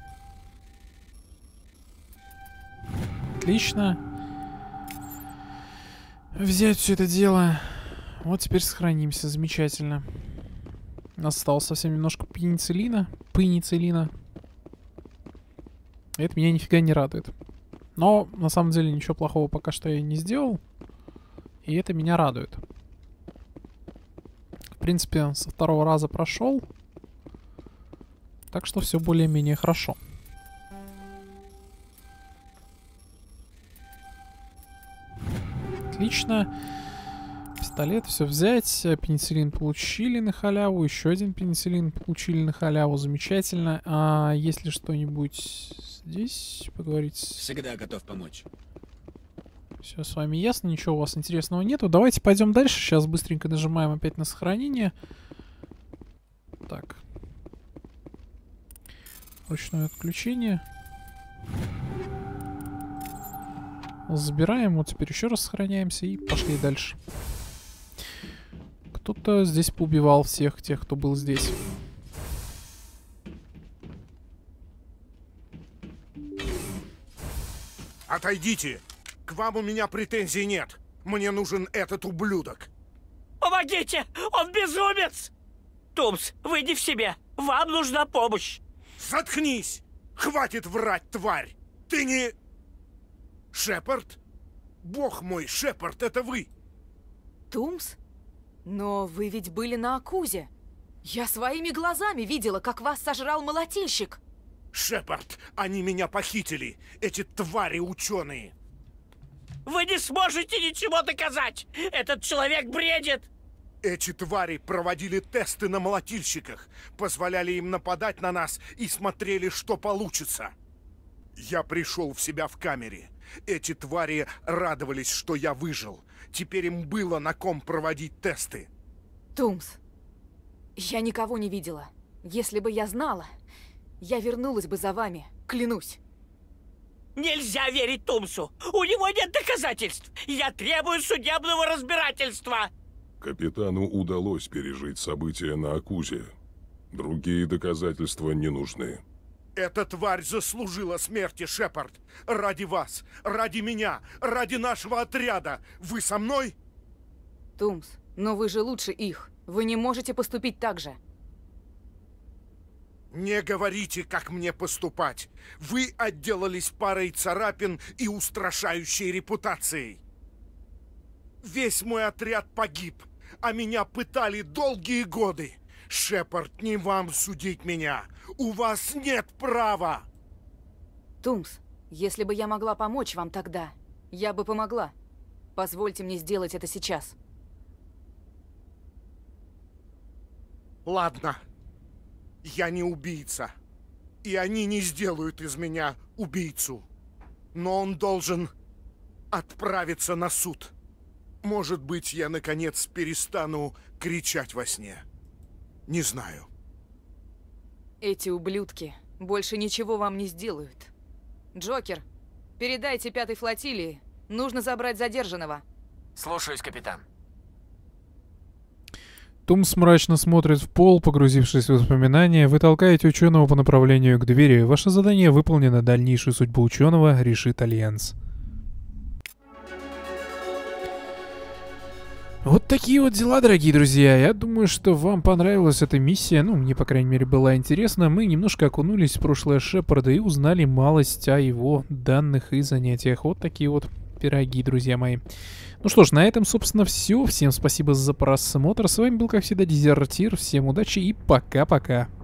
Отлично. Взять все это дело. Вот теперь сохранимся. Замечательно. Осталось совсем немножко пенициллина. Пенициллина. Это меня нифига не радует. Но, на самом деле, ничего плохого пока что я не сделал. И это меня радует. В принципе, со второго раза прошел. Так что все более-менее хорошо. Отлично. Пистолет, все взять. Пенициллин получили на халяву. Еще один пенициллин получили на халяву. Замечательно. А есть ли что-нибудь здесь поговорить?
Всегда готов помочь.
Все с вами ясно. Ничего у вас интересного нету. Давайте пойдем дальше. Сейчас быстренько нажимаем опять на сохранение. Так. Ручное отключение. Забираем. Вот теперь еще раз сохраняемся и пошли дальше. Кто-то здесь поубивал всех тех, кто был здесь.
Отойдите! К вам у меня претензий нет. Мне нужен этот ублюдок.
Помогите! Он безумец! Тумс, выйди в себя. Вам нужна помощь.
Заткнись! Хватит врать, тварь! Ты не... Шепард? Бог мой, Шепард, это вы!
Тумс? Но вы ведь были на Акузе. Я своими глазами видела, как вас сожрал молотильщик.
Шепард, они меня похитили. Эти твари ученые.
Вы не сможете ничего доказать. Этот человек бредит.
Эти твари проводили тесты на молотильщиках, позволяли им нападать на нас и смотрели, что получится. Я пришел в себя в камере. Эти твари радовались, что я выжил. Теперь им было на ком проводить тесты.
Тумс, я никого не видела. Если бы я знала, я вернулась бы за вами, клянусь.
Нельзя верить Тумсу. У него нет доказательств. Я требую судебного разбирательства.
Капитану удалось пережить события на Акузе. Другие доказательства не нужны.
Эта тварь заслужила смерти, Шепард. Ради вас, ради меня, ради нашего отряда. Вы со мной?
Тумс, но вы же лучше их. Вы не можете поступить так же.
Не говорите, как мне поступать. Вы отделались парой царапин и устрашающей репутацией. Весь мой отряд погиб, а меня пытали долгие годы. Шепард, не вам судить меня. У вас нет права.
Тумс, если бы я могла помочь вам тогда, я бы помогла. Позвольте мне сделать это сейчас.
Ладно. Я не убийца. И они не сделают из меня убийцу. Но он должен отправиться на суд. Может быть, я наконец перестану кричать во сне. Не знаю.
Эти ублюдки больше ничего вам не сделают. Джокер, передайте пятой флотилии. Нужно забрать задержанного.
Слушаюсь, капитан.
Тумс мрачно смотрит в пол, погрузившись в воспоминания. Вы толкаете ученого по направлению к двери. Ваше задание выполнено. Дальнейшую судьбу ученого решит Альянс. Вот такие вот дела, дорогие друзья. Я думаю, что вам понравилась эта миссия. Ну, мне, по крайней мере, была интересна. Мы немножко окунулись в прошлое Шепарда и узнали малость о его данных и занятиях. Вот такие вот пироги, друзья мои. Ну что ж, на этом, собственно, все. Всем спасибо за просмотр. С вами был, как всегда, Дезертир. Всем удачи и пока-пока.